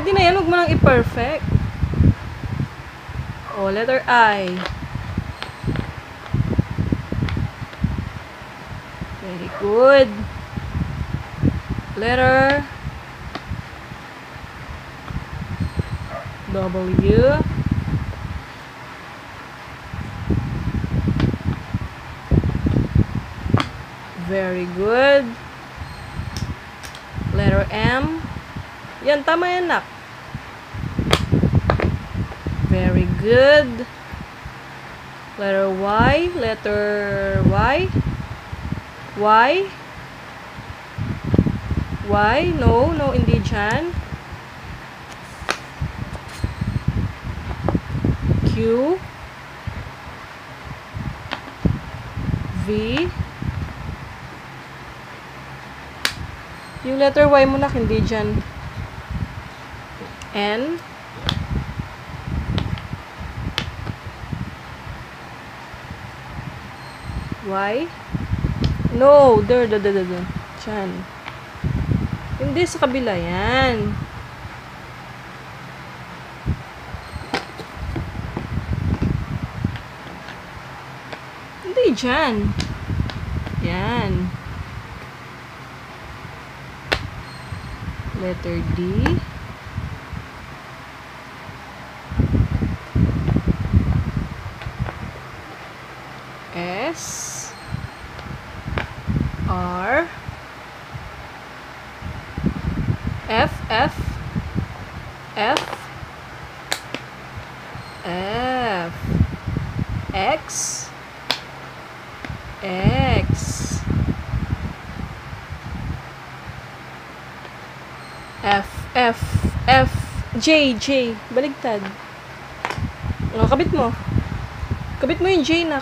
Pwede na yan, huwag mo lang i-perfect. O, letter I. Very good. Letter W. Very good. Letter M. Yan, tama yan, nak. Very good. Letter Y. Letter Y. Y. Y. No, no, hindi dyan. Q. V. Yung letter Y mo na, hindi dyan. N. Y. No, there. Dyan. Hindi, sa kabila yan. Hindi dyan. Yan. Letter D. S. R. F. F. F. F. X. X. F. J. Baligtad. O, kabit mo. Kabit mo yung J, nak.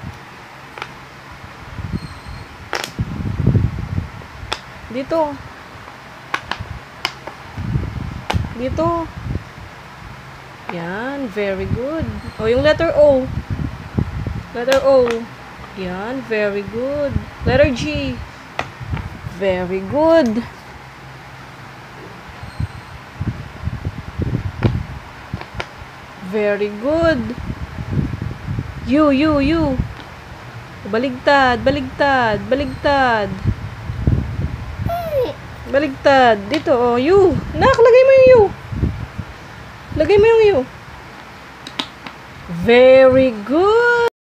Dito. Dito. Yan, very good. O, yung letter O. Letter O. Yan, very good. Letter G. Very good. Very good. U. Baligtad. Baligtad. Dito, oh, U. Nak, lagay mo yung U. Lagay mo yung U. Very good.